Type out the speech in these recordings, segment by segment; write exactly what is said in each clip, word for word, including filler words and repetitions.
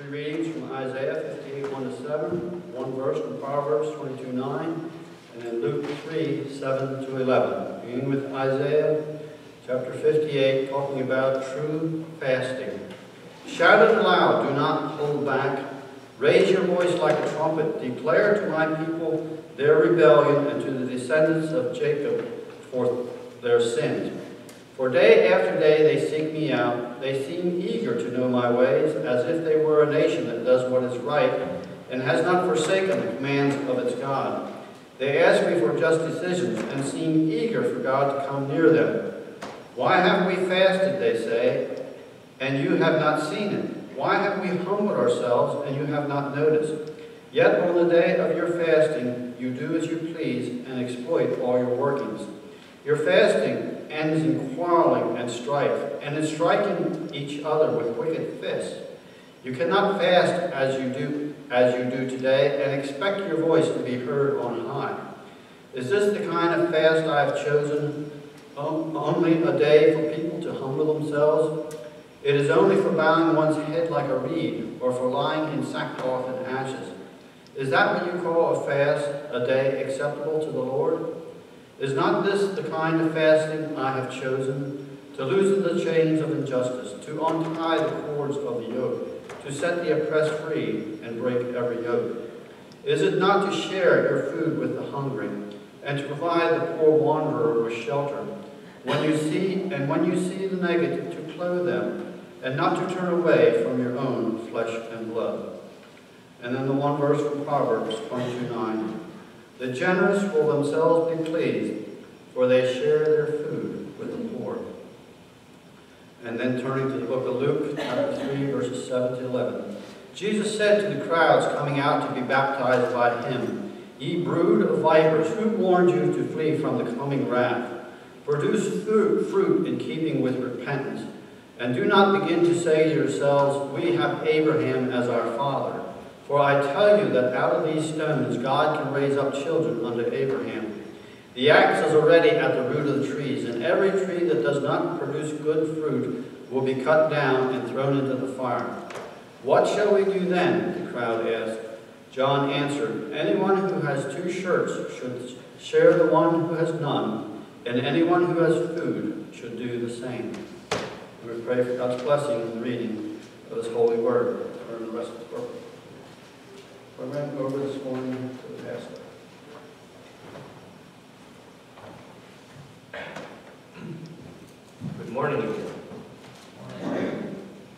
Three readings from Isaiah fifty-eight, one to seven, one verse from Proverbs twenty-two, nine, and then Luke three, seven to eleven. Beginning with Isaiah chapter fifty-eight, talking about true fasting. Shout it aloud, do not hold back. Raise your voice like a trumpet. Declare to my people their rebellion, and to the descendants of Jacob for their sins. For day after day they seek me out. They seem eager to know my ways, as if they were a nation that does what is right and has not forsaken the commands of its God. They ask me for just decisions and seem eager for God to come near them. Why have we fasted, they say, and you have not seen it? Why have we humbled ourselves and you have not noticed? Yet on the day of your fasting you do as you please and exploit all your workings. Your fasting ends in quarreling and strife, and in striking each other with wicked fists. You cannot fast as you do as you do today and expect your voice to be heard on high. Is this the kind of fast I have chosen, only a day for people to humble themselves? It is only for bowing one's head like a reed, or for lying in sackcloth and ashes. Is that what you call a fast, a day acceptable to the Lord? Is not this the kind of fasting I have chosen? To loosen the chains of injustice, to untie the cords of the yoke, to set the oppressed free and break every yoke? Is it not to share your food with the hungry, and to provide the poor wanderer with shelter? When you see, and when you see the naked, to clothe them, and not to turn away from your own flesh and blood. And then the one verse from Proverbs twenty-two, nine. The generous will themselves be pleased, for they share their food with the poor. And then turning to the book of Luke, chapter three, verses seven to eleven. Jesus said to the crowds coming out to be baptized by him, Ye brood of vipers, who warned you to flee from the coming wrath? Produce fruit, fruit in keeping with repentance, and do not begin to say to yourselves, We have Abraham as our father. For I tell you that out of these stones God can raise up children unto Abraham. The axe is already at the root of the trees, and every tree that does not produce good fruit will be cut down and thrown into the fire. What shall we do then? The crowd asked. John answered, Anyone who has two shirts should share the one who has none, and anyone who has food should do the same. And we pray for God's blessing in the reading of His holy word. Turn the rest of the book. I went over this morning to the pastor. Good morning, again. Morning.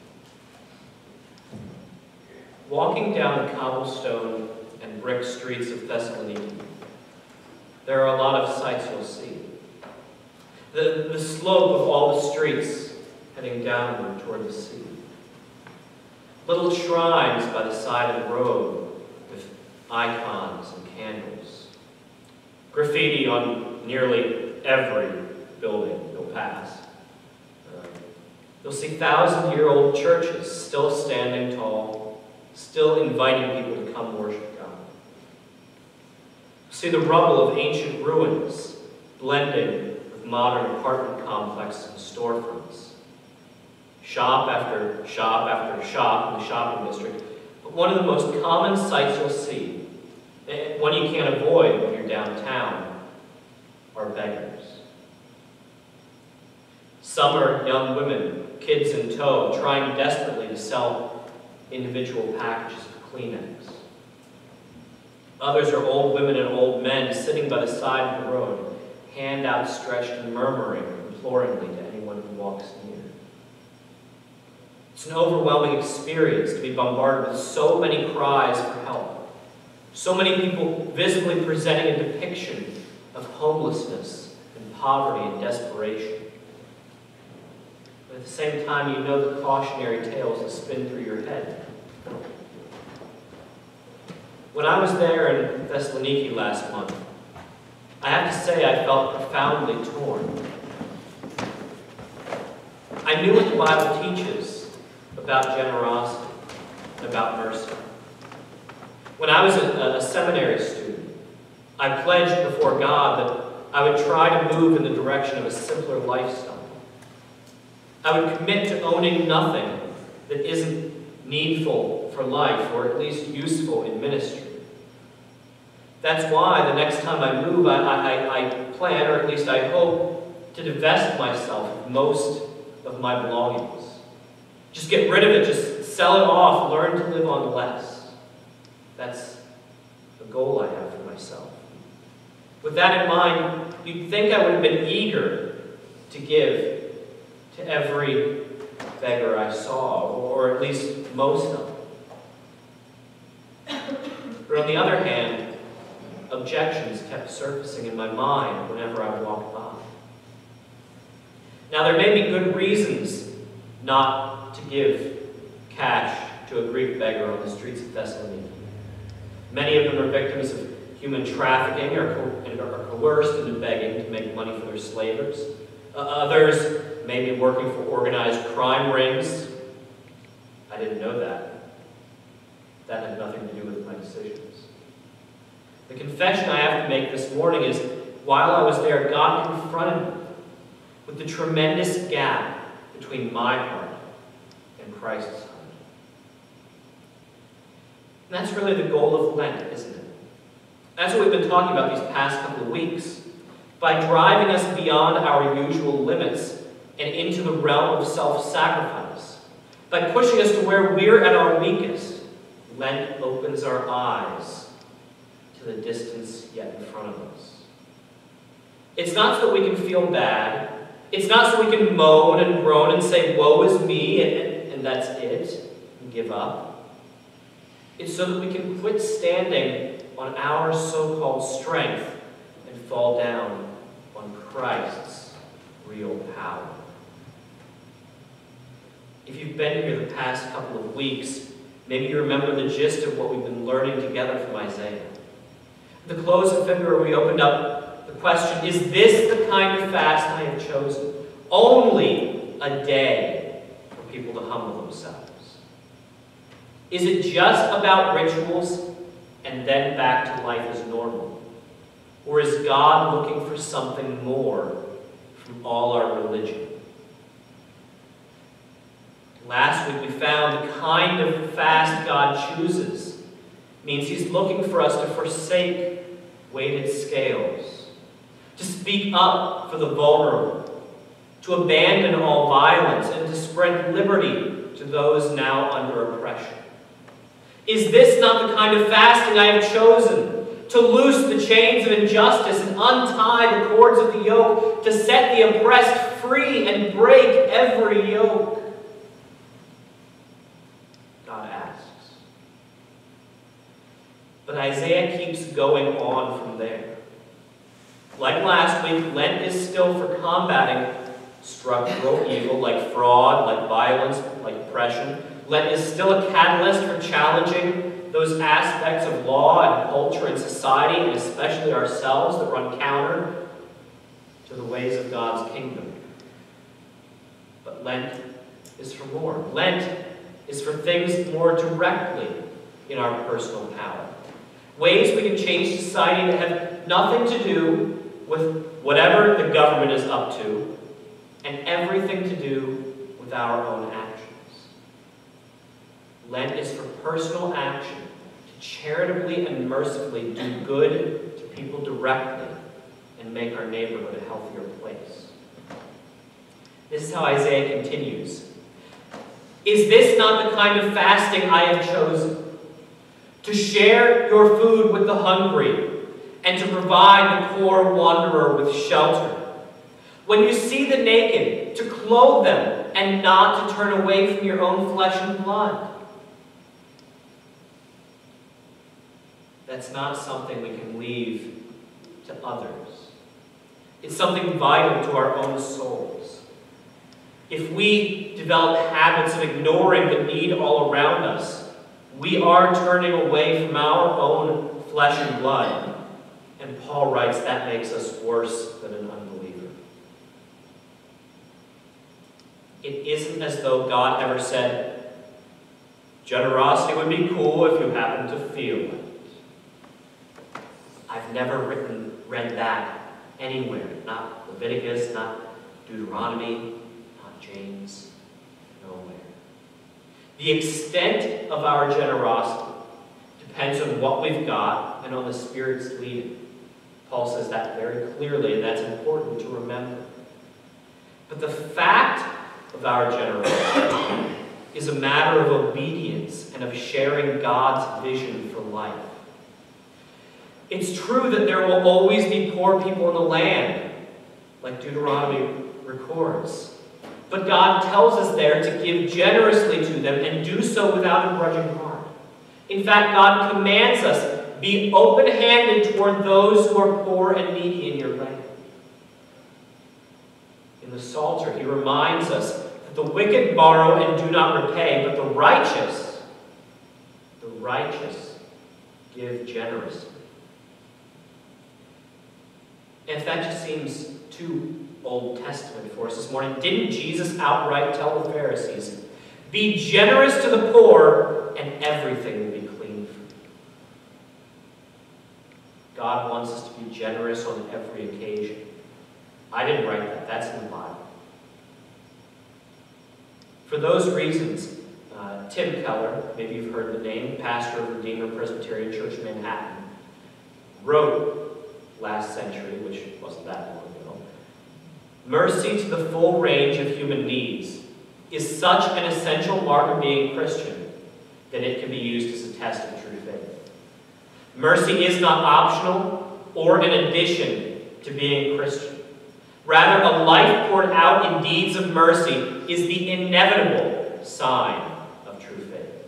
Walking down the cobblestone and brick streets of Thessaloniki, there are a lot of sights you'll see. The, the slope of all the streets heading downward toward the sea. Little shrines by the side of the road, icons and candles. Graffiti on nearly every building you'll pass. Uh, you'll see thousand-year-old churches still standing tall, still inviting people to come worship God. See the rubble of ancient ruins blending with modern apartment complexes and storefronts. Shop after shop after shop in the shopping district. But one of the most common sights you'll see, one you can't avoid when you're downtown, are beggars. Some are young women, kids in tow, trying desperately to sell individual packages of Kleenex. Others are old women and old men sitting by the side of the road, hand outstretched and murmuring imploringly to anyone who walks near. It's an overwhelming experience to be bombarded with so many cries for help. So many people visibly presenting a depiction of homelessness and poverty and desperation. But at the same time, you know the cautionary tales that spin through your head. When I was there in Thessaloniki last month, I have to say I felt profoundly torn. I knew what the Bible teaches about generosity and about mercy. When I was a, a seminary student, I pledged before God that I would try to move in the direction of a simpler lifestyle. I would commit to owning nothing that isn't needful for life, or at least useful in ministry. That's why the next time I move, I, I, I plan, or at least I hope, to divest myself of most of my belongings. Just get rid of it, just sell it off, learn to live on less. That's the goal I have for myself. With that in mind, you'd think I would have been eager to give to every beggar I saw, or at least most of them. But on the other hand, objections kept surfacing in my mind whenever I walked by. Now, there may be good reasons not to give cash to a Greek beggar on the streets of Thessaloniki. Many of them are victims of human trafficking or co and are coerced into begging to make money for their slavers. Uh, others may be working for organized crime rings. I didn't know that. That had nothing to do with my decisions. The confession I have to make this morning is, while I was there, God confronted me with the tremendous gap between my heart and Christ's heart. And that's really the goal of Lent, isn't it? That's what we've been talking about these past couple of weeks. By driving us beyond our usual limits and into the realm of self-sacrifice, by pushing us to where we're at our weakest, Lent opens our eyes to the distance yet in front of us. It's not so that we can feel bad. It's not so we can moan and groan and say, woe is me, and, and that's it, and give up. It's so that we can quit standing on our so-called strength and fall down on Christ's real power. If you've been here the past couple of weeks, maybe you remember the gist of what we've been learning together from Isaiah. At the close of February, we opened up the question, is this the kind of fast I have chosen? Only a day for people to humble themselves. Is it just about rituals and then back to life as normal? Or is God looking for something more from all our religion? Last week we found the kind of fast God chooses means He's looking for us to forsake weighted scales, to speak up for the vulnerable, to abandon all violence, and to spread liberty to those now under oppression. Is this not the kind of fasting I have chosen? To loose the chains of injustice and untie the cords of the yoke, to set the oppressed free and break every yoke? God asks. But Isaiah keeps going on from there. Like last week, Lent is still for combating structural evil like fraud, like violence, like oppression. Lent is still a catalyst for challenging those aspects of law and culture and society, and especially ourselves, that run counter to the ways of God's kingdom. But Lent is for more. Lent is for things more directly in our personal power. Ways we can change society that have nothing to do with whatever the government is up to, and everything to do with our own actions. Lent is for personal action, to charitably and mercifully do good to people directly and make our neighborhood a healthier place. This is how Isaiah continues. Is this not the kind of fasting I have chosen? To share your food with the hungry and to provide the poor wanderer with shelter. When you see the naked, to clothe them and not to turn away from your own flesh and blood. That's not something we can leave to others. It's something vital to our own souls. If we develop habits of ignoring the need all around us, we are turning away from our own flesh and blood. And Paul writes that makes us worse than an unbeliever. It isn't as though God ever said, generosity would be cool if you happen to feel it. I've never written, read that anywhere. Not Leviticus, not Deuteronomy, not James, nowhere. The extent of our generosity depends on what we've got and on the Spirit's leading. Paul says that very clearly, and that's important to remember. But the fact of our generosity is a matter of obedience and of sharing God's vision for life. It's true that there will always be poor people in the land, like Deuteronomy records. But God tells us there to give generously to them and do so without a grudging heart. In fact, God commands us, be open-handed toward those who are poor and needy in your land. In the Psalter, he reminds us that the wicked borrow and do not repay, but the righteous, the righteous give generously. And if that just seems too Old Testament for us this morning, didn't Jesus outright tell the Pharisees, be generous to the poor and everything will be clean for you? God wants us to be generous on every occasion. I didn't write that. That's in the Bible. For those reasons, uh, Tim Keller, maybe you've heard the name, pastor of Redeemer Presbyterian Church, Manhattan, wrote last century, which wasn't that long ago, mercy to the full range of human needs is such an essential mark of being Christian that it can be used as a test of true faith. Mercy is not optional or an addition to being Christian. Rather, a life poured out in deeds of mercy is the inevitable sign of true faith.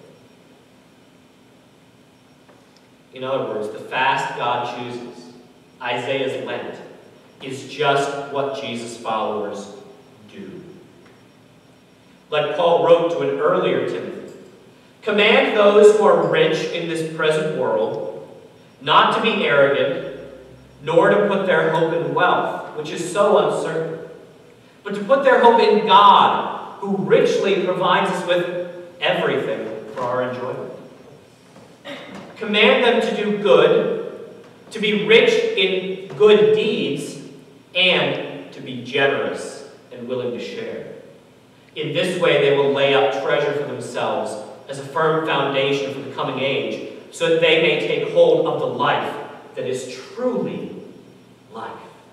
In other words, the fast God chooses, Isaiah's Lent, is just what Jesus' followers do. Like Paul wrote to an earlier Timothy, command those who are rich in this present world not to be arrogant, nor to put their hope in wealth, which is so uncertain, but to put their hope in God, who richly provides us with everything for our enjoyment. Command them to do good, to be rich in good deeds, and to be generous and willing to share. In this way, they will lay up treasure for themselves as a firm foundation for the coming age, so that they may take hold of the life that is truly life.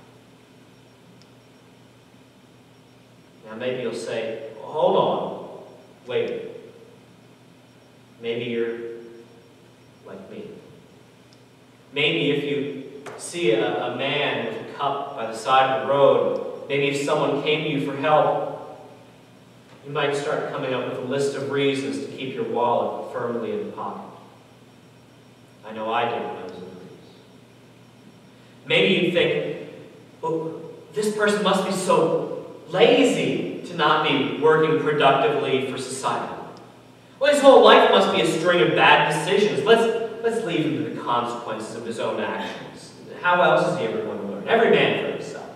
Now, maybe you'll say, hold on, wait. Maybe you're like me. Maybe if you see a, a man with a cup by the side of the road, maybe if someone came to you for help, you might start coming up with a list of reasons to keep your wallet firmly in the pocket. I know I did when I was in Greece. Maybe you'd think, well, this person must be so lazy to not be working productively for society. Well, his whole life must be a string of bad decisions. Let's, let's leave him to the consequences of his own actions. How else is he ever going to learn? Every man for himself.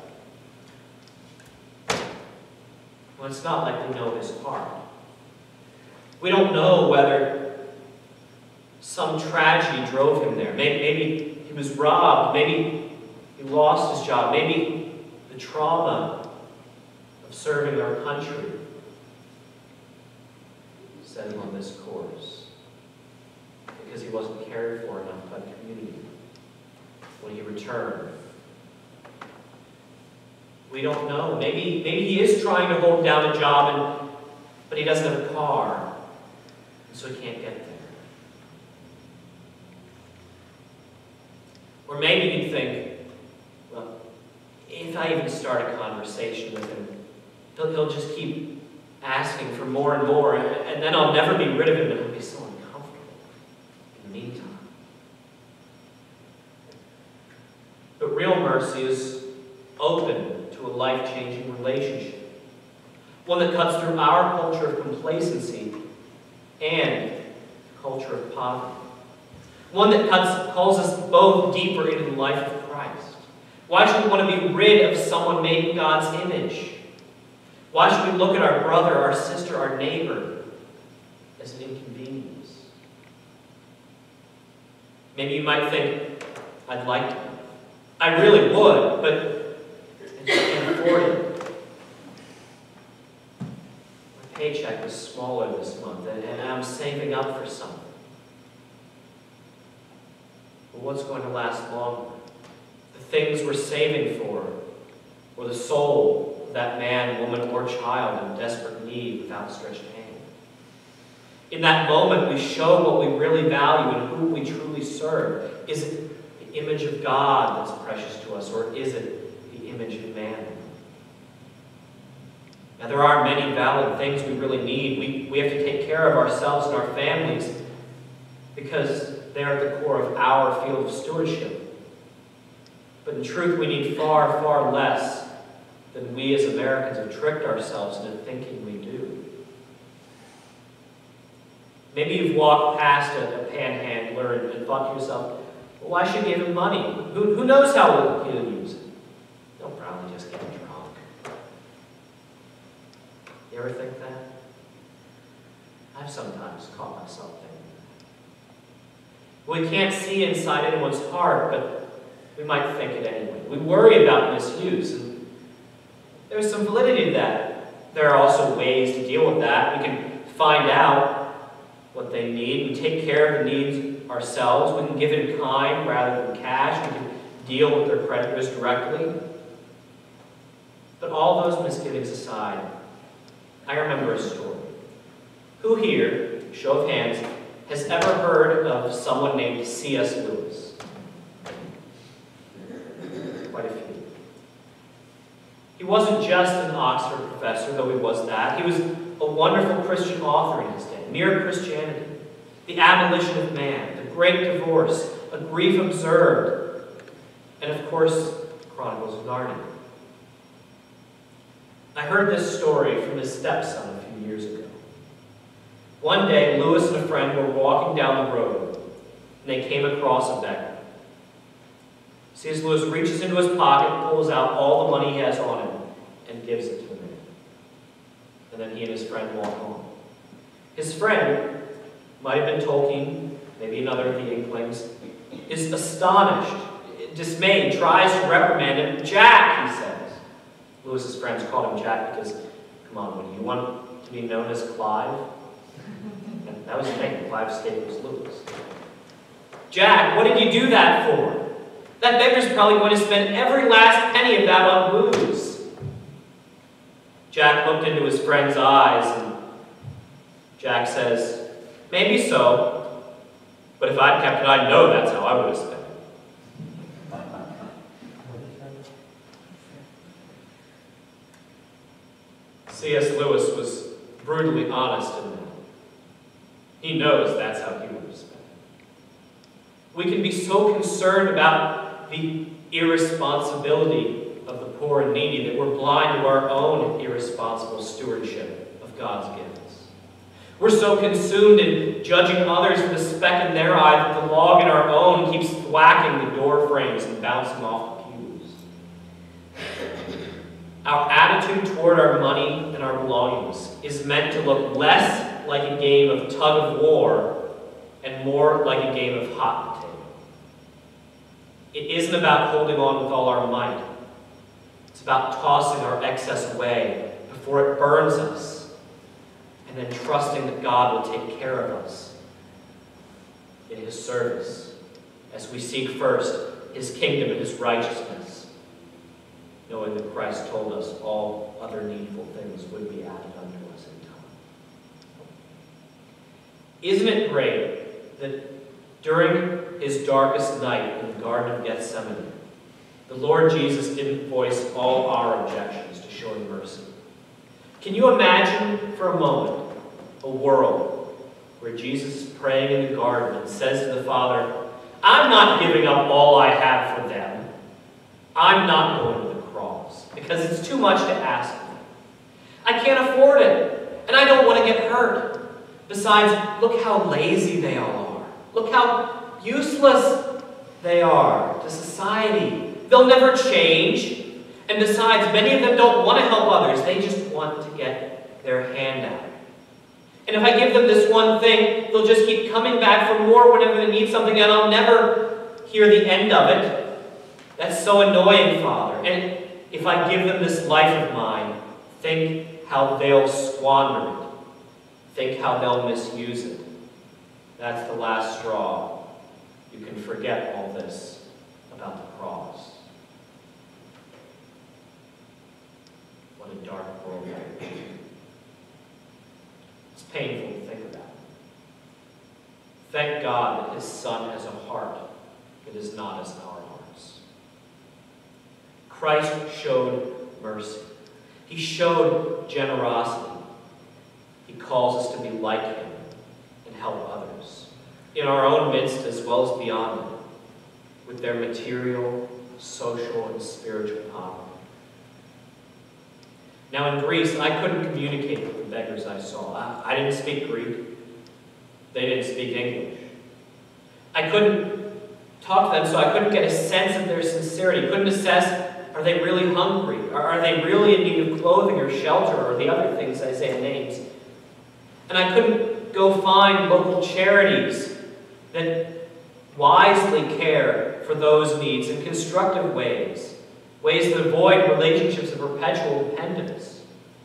Well, it's not like we know his heart. We don't know whether some tragedy drove him there. Maybe, maybe he was robbed. Maybe he lost his job. Maybe the trauma of serving our country set him on this course because he wasn't cared for enough by the community when he returned. We don't know. Maybe, maybe he is trying to hold down a job, and, but he doesn't have a car, and so he can't get there. Or maybe you'd think, well, if I even start a conversation with him, he'll, he'll just keep asking for more and more, and, and then I'll never be rid of him, and I'll be so uncomfortable in the meantime. But real mercy is open to a life-changing relationship, one that cuts through our culture of complacency and the culture of poverty. One that cuts, calls us both deeper into the life of Christ. Why should we want to be rid of someone made in God's image? Why should we look at our brother, our sister, our neighbor as an inconvenience? Maybe you might think, I'd like to. I really would, but I can't afford it. My paycheck is smaller this month, and, and I'm saving up for something. But what's going to last longer? The things we're saving for, or the soul of that man, woman, or child in desperate need with outstretched hand? In that moment, we show what we really value and who we truly serve. Is it the image of God that's precious to us, or is it the image of man? Now, there are many valid things we really need. We, we have to take care of ourselves and our families because they're at the core of our field of stewardship. But in truth, we need far, far less than we as Americans have tricked ourselves into thinking we do. Maybe you've walked past a, a panhandler and, and thought to yourself, well, why should you give him money? Who, who knows how he'll use it? They'll probably just get drunk. You ever think that? I've sometimes caught myself thinking that. We can't see inside anyone's heart, but we might think it anyway. We worry about misuse, and there's some validity to that. There are also ways to deal with that. We can find out what they need. We take care of the needs ourselves. We can give in kind rather than cash. We can deal with their creditors directly. But all those misgivings aside, I remember a story. Who here, show of hands, has ever heard of someone named C S Lewis? Quite a few. He wasn't just an Oxford professor, though he was that. He was a wonderful Christian author in his day. Mere Christianity, the abolition of man, the great divorce, a grief observed, and of course, Chronicles of Narnia. I heard this story from his stepson a few years ago. One day, Lewis and a friend were walking down the road, and they came across a beggar. C S Lewis reaches into his pocket, pulls out all the money he has on him, and gives it to the man. And then he and his friend walk on. His friend, might have been Tolkien, maybe another of the Inklings, is astonished, dismayed, tries to reprimand him. "Jack," he says. Lewis's friends called him Jack because, come on, what do you want to be known as Clive? And that was the name. Clive's name was Lewis. "Jack, what did you do that for? That beggar's probably going to spend every last penny of that on booze." Jack looked into his friend's eyes, and Jack says, "Maybe so, but if I'd kept it, I'd know that's how I would have spent it." C S Lewis was brutally honest in that. He knows that's how he would have spent it. We can be so concerned about the irresponsibility of the poor and needy that we're blind to our own irresponsible stewardship of God's gifts. We're so consumed in judging others for the speck in their eye that the log in our own keeps whacking the door frames and bouncing off the pews. Our attitude toward our money and our belongings is meant to look less like a game of tug of war and more like a game of hot potato. It isn't about holding on with all our might. It's about tossing our excess away before it burns us, and then trusting that God will take care of us in His service as we seek first His kingdom and His righteousness, knowing that Christ told us all other needful things would be added unto us in time. Isn't it great that during His darkest night in the Garden of Gethsemane, the Lord Jesus didn't voice all our objections to showing mercy? Can you imagine for a moment a world where Jesus is praying in the garden and says to the Father, "I'm not giving up all I have for them. I'm not going to the cross because it's too much to ask for. I can't afford it, and I don't want to get hurt. Besides, look how lazy they all are. Look how useless they are to society. They'll never change. And besides, many of them don't want to help others. They just want to get their hand out. And if I give them this one thing, they'll just keep coming back for more whenever they need something, and I'll never hear the end of it. That's so annoying, Father. And if I give them this life of mine, think how they'll squander it think how they'll misuse it. That's the last straw. You can forget all this about the cross. What a dark world that is. It's painful to think about. Thank God that his Son has a heart that is not as our hearts. Christ showed mercy. He showed generosity. He calls us to be like him and help others, in our own midst as well as beyond it, with their material, social, and spiritual poverty. Now in Greece, I couldn't communicate with the beggars I saw. I, I didn't speak Greek. They didn't speak English. I couldn't talk to them, so I couldn't get a sense of their sincerity. Couldn't assess, are they really hungry? Or are they really in need of clothing or shelter or the other things Isaiah names? And I couldn't go find local charities that wisely care for those needs in constructive ways, ways that avoid relationships of perpetual dependence.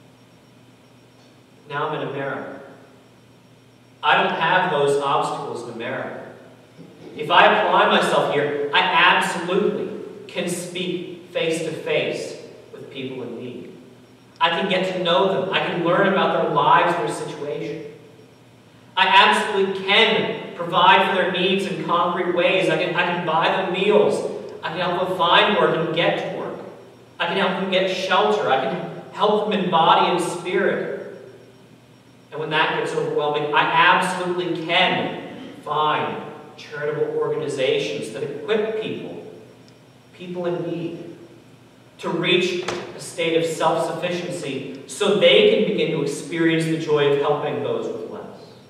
Now I'm in America. I don't have those obstacles in America. If I apply myself here, I absolutely can speak face-to-face with people in need. I can get to know them. I can learn about their lives, their situation. I absolutely can provide for their needs in concrete ways. I can, I can buy them meals. I can help them find work and get to work. I can help them get shelter. I can help them in body and spirit. And when that gets overwhelming, I absolutely can find charitable organizations that equip people, people in need, to reach a state of self-sufficiency so they can begin to experience the joy of helping those with less.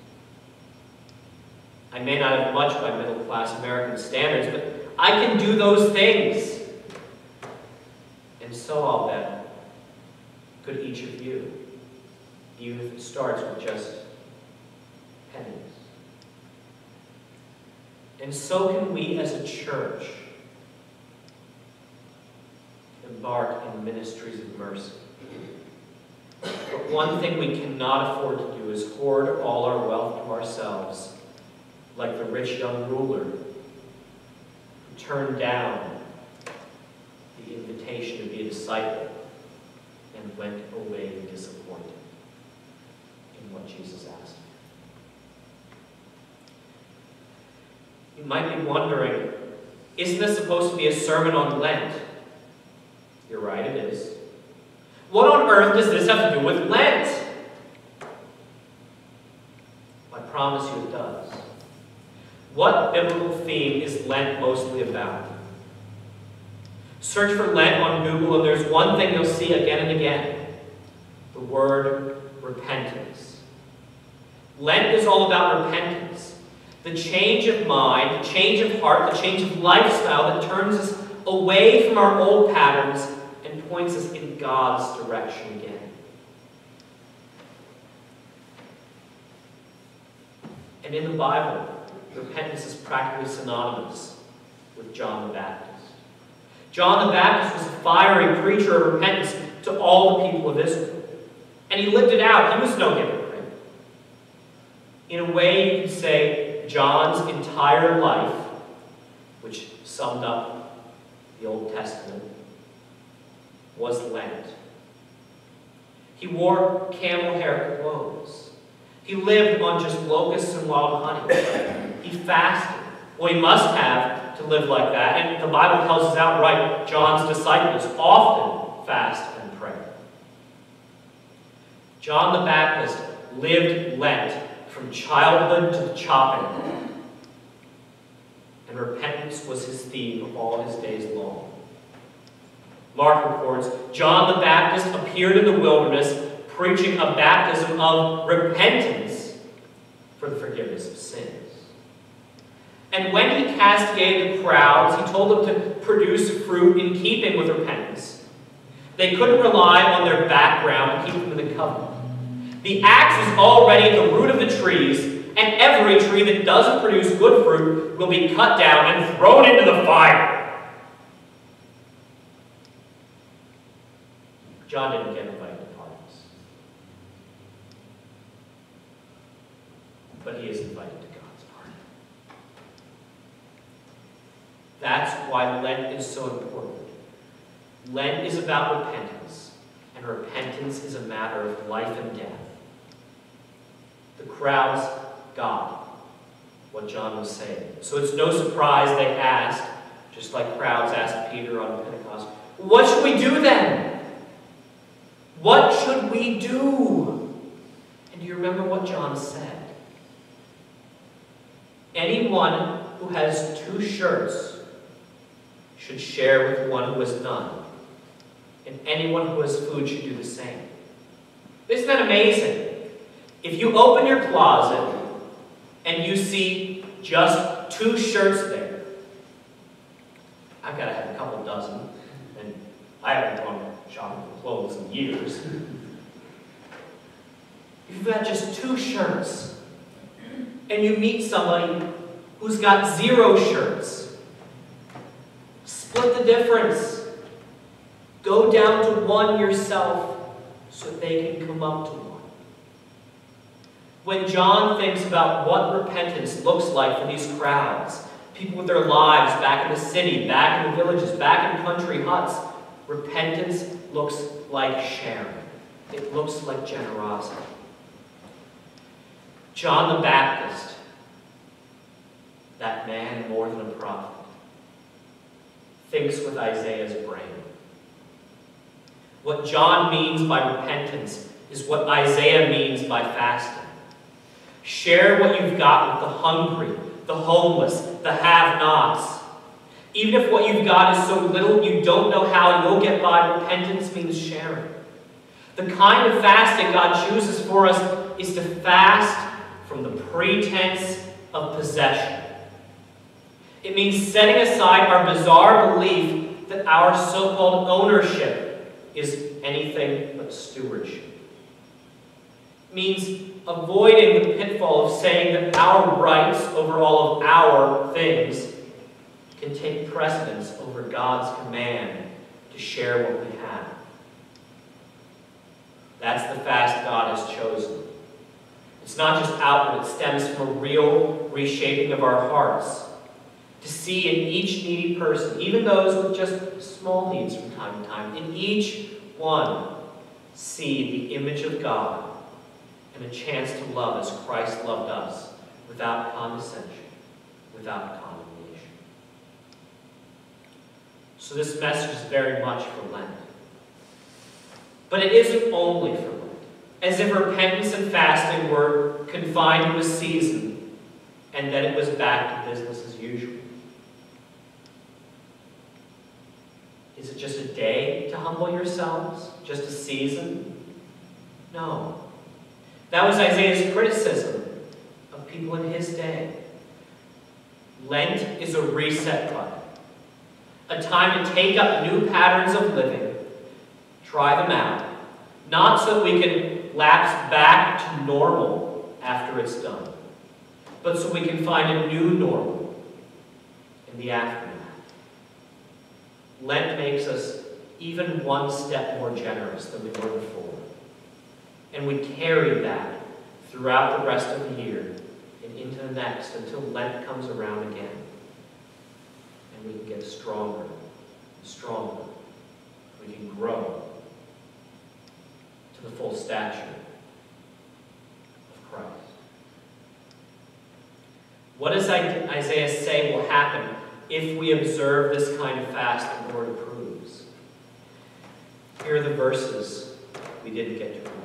I may not have much by middle-class American standards, but I can do those things. And so I'll bet could each of you, even if it starts with just pennies. And so can we as a church embark in ministries of mercy. But one thing we cannot afford to do is hoard all our wealth to ourselves, like the rich young ruler who turned down the invitation to be a disciple and went away disappointed in what Jesus asked him. You might be wondering, isn't this supposed to be a sermon on Lent? You're right, it is. What on earth does this have to do with Lent? I promise you it does. What biblical theme is Lent mostly about? Search for Lent on Google and there's one thing you'll see again and again. The word repentance. Lent is all about repentance. The change of mind, the change of heart, the change of lifestyle that turns us away from our old patterns and points us in God's direction again. And in the Bible, repentance is practically synonymous with John the Baptist. John the Baptist was a fiery preacher of repentance to all the people of Israel. And he lived it out. He was no hypocrite. In a way, you could say John's entire life, which summed up the Old Testament, was Lent. He wore camel hair clothes. He lived on just locusts and wild honey. He fasted. Well, he must have to live like that. And the Bible tells us outright, John's disciples often fast and pray. John the Baptist lived Lent from childhood to the chopping. And repentance was his theme all his days long. Mark records, John the Baptist appeared in the wilderness preaching a baptism of repentance for the forgiveness of sins. And when he castigated the crowds, he told them to produce fruit in keeping with repentance. They couldn't rely on their background to keep them in the covenant. The axe is already at the root of the trees, and every tree that doesn't produce good fruit will be cut down and thrown into the fire. John didn't get invited to parties. but he is invited to God's party. That's why Lent is so important. Lent is about repentance, and repentance is a matter of life and death. The crowds got what John was saying. So it's no surprise they asked, just like crowds asked Peter on Pentecost, what should we do then? What should we do? And do you remember what John said? Anyone who has two shirts should share with one who has none. And anyone who has food should do the same. Isn't that amazing? If you open your closet and you see just two shirts there, I've got to have a couple dozen, and I haven't gone shopping for clothes in years. You've got just two shirts, and you meet somebody who's got zero shirts. Split the difference. Go down to one yourself so they can come up to one. When John thinks about what repentance looks like for these crowds, people with their lives back in the city, back in the villages, back in country huts, repentance looks like sharing. It looks like generosity. John the Baptist, that man more than a prophet, thinks with Isaiah's brain. What John means by repentance is what Isaiah means by fasting. Share what you've got with the hungry, the homeless, the have-nots. Even if what you've got is so little you don't know how you'll get by, repentance means sharing. The kind of fasting God chooses for us is to fast from the pretense of possession. It means setting aside our bizarre belief that our so-called ownership is anything but stewardship. It means avoiding the pitfall of saying that our rights over all of our things can take precedence over God's command to share what we have. That's the fast God has chosen. It's not just outward, it stems from a real reshaping of our hearts. To see in each needy person, even those with just small needs from time to time, in each one, see the image of God and a chance to love as Christ loved us, without condescension, without condemnation. So this message is very much for Lent. But it isn't only for Lent. As if repentance and fasting were confined to a season, and then it was back to business as usual. Is it just a day to humble yourselves? Just a season? No. That was Isaiah's criticism of people in his day. Lent is a reset button. A time to take up new patterns of living, try them out, not so that we can lapse back to normal after it's done, but so we can find a new normal in the aftermath. Lent makes us even one step more generous than we were before. And we carry that throughout the rest of the year and into the next until Lent comes around again. And we can get stronger and stronger. We can grow to the full stature of Christ. What does Isaiah say will happen if we observe this kind of fast the Lord approves? Here are the verses we didn't get to read.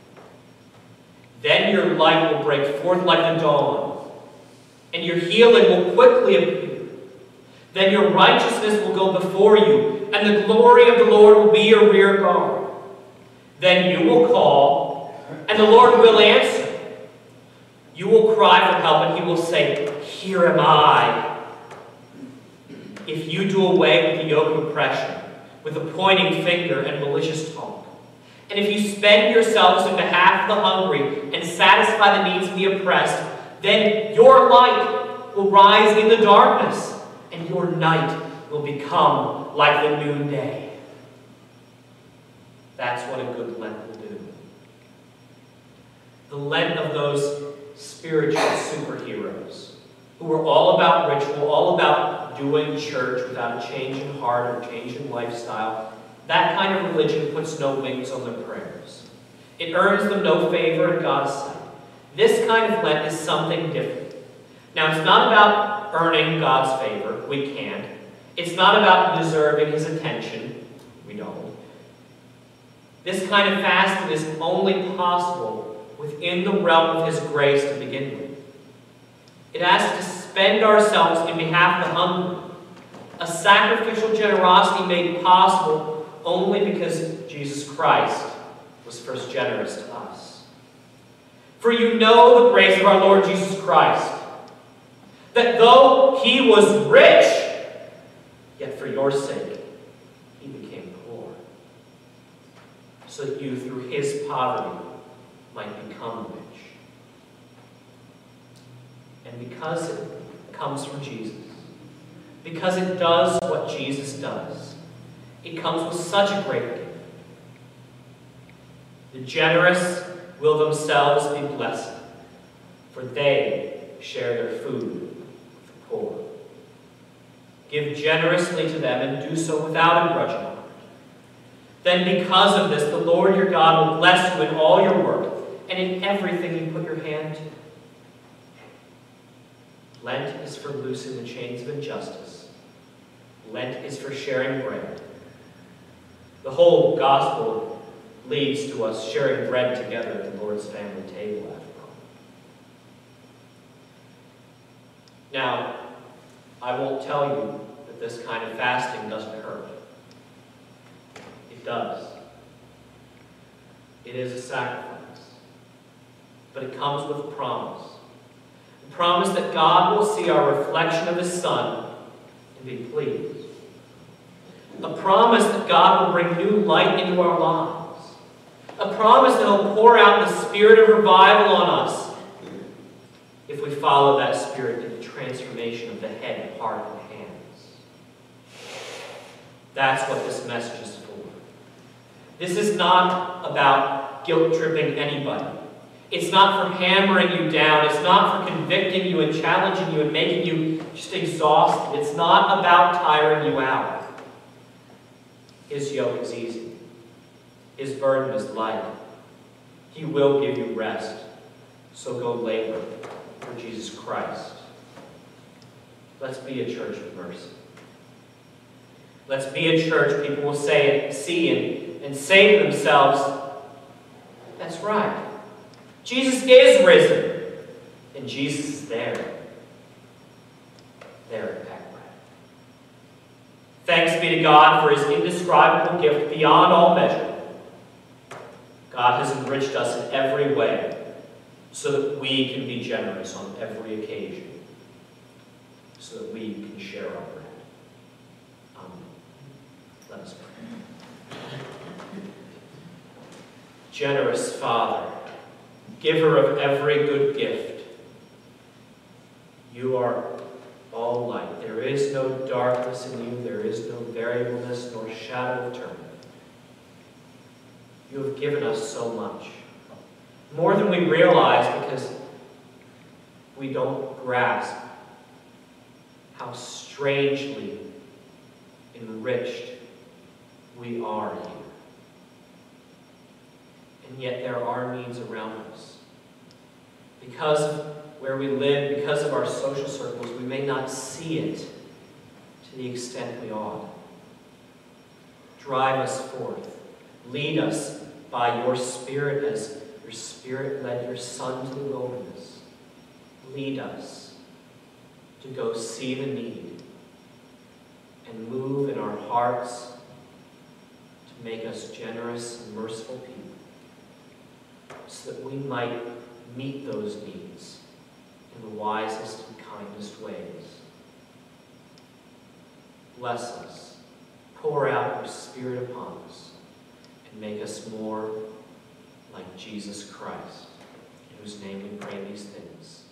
Then your light will break forth like the dawn, and your healing will quickly appear. Then your righteousness will go before you, and the glory of the Lord will be your rear guard. Then you will call, and the Lord will answer. You will cry for help, and he will say, "Here am I." If you do away with the yoke of oppression, with a pointing finger and malicious talk, and if you spend yourselves in behalf of the hungry and satisfy the needs of the oppressed, then your light will rise in the darkness, and your night will become like the noonday. That's what a good Lent will do. The Lent of those spiritual superheroes who were all about ritual, all about doing church without a change in heart or change in lifestyle. That kind of religion puts no wings on their prayers. It earns them no favor in God's sight. This kind of Lent is something different. Now, it's not about earning God's favor. We can't. It's not about deserving His attention. We don't. This kind of fasting is only possible within the realm of His grace to begin with. It asks to spend ourselves in behalf of the hungry, a sacrificial generosity made possible only because Jesus Christ was first generous to us. For you know the grace of our Lord Jesus Christ, that though He was rich, yet for your sake He became poor, so that you through His poverty might become rich. And because it comes from Jesus, because it does what Jesus does, it comes with such a great gift. The generous will themselves be blessed, for they share their food with the poor. Give generously to them and do so without a grudging heart. Then because of this, the Lord your God will bless you in all your work and in everything you put your hand to. Lent is for loosing the chains of injustice. Lent is for sharing bread. The whole gospel leads to us sharing bread together at the Lord's family table, after all. Now, I won't tell you that this kind of fasting doesn't hurt. It does. It is a sacrifice. But it comes with a promise. A promise that God will see our reflection of His Son and be pleased. A promise that God will bring new light into our lives. A promise that He'll pour out the Spirit of revival on us if we follow that Spirit in the transformation of the head, heart, and hands. That's what this message is for. This is not about guilt-tripping anybody. It's not for hammering you down. It's not for convicting you and challenging you and making you just exhausted. It's not about tiring you out. His yoke is easy. His burden is light. He will give you rest. So go labor for Jesus Christ. Let's be a church of mercy. Let's be a church people will say and see and, and say to themselves, that's right. Jesus is risen. And Jesus is there. There at Pequea. Thanks be to God for His indescribable gift beyond all measure. God has enriched us in every way so that we can be generous on every occasion, so that we can share our bread. Amen. Let us pray. Generous Father, giver of every good gift, you are all light. There is no darkness in you. There is no variableness nor shadow of turning. You have given us so much. More than we realize, because we don't grasp how strangely enriched we are here. And yet there are needs around us. Because of where we live, because of our social circles, we may not see it to the extent we ought. Drive us forth. Lead us by your Spirit as your Spirit led your Son to the wilderness. Lead us to go see the need and move in our hearts to make us generous and merciful people, so that we might meet those needs in the wisest and kindest ways. Bless us. Pour out your Spirit upon us and make us more like Jesus Christ, in whose name we pray these things.